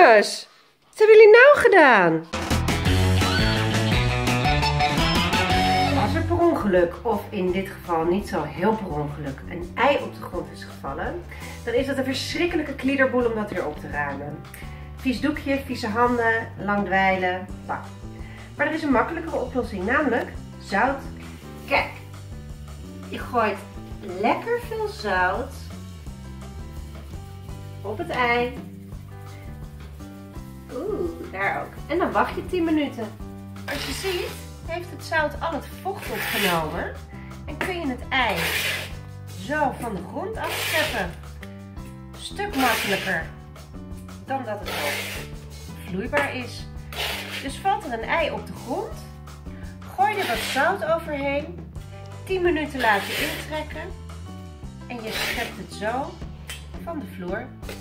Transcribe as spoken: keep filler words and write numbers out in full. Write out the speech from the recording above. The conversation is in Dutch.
jongens, wat hebben jullie nou gedaan? Als er per ongeluk, of in dit geval niet zo heel per ongeluk, een ei op de grond is gevallen, dan is dat een verschrikkelijke kliederboel om dat weer op te ruimen. Vies doekje, vieze handen, lang dweilen, bah. Maar er is een makkelijkere oplossing, namelijk zout. Kijk, je gooit lekker veel zout op het ei. Oeh, daar ook. En dan wacht je tien minuten. Als je ziet, heeft het zout al het vocht opgenomen. En kun je het ei zo van de grond afscheppen. Een stuk makkelijker dan dat het ook vloeibaar is. Dus valt er een ei op de grond. Gooi er wat zout overheen. tien minuten laten intrekken. En je schept het zo van de vloer.